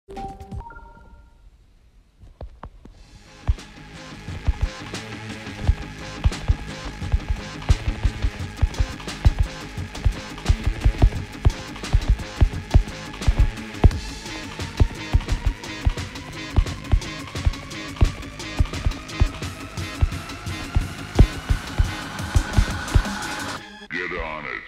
Get on it.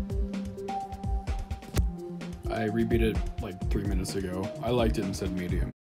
I rebeat it like 3 minutes ago. I liked it and said medium.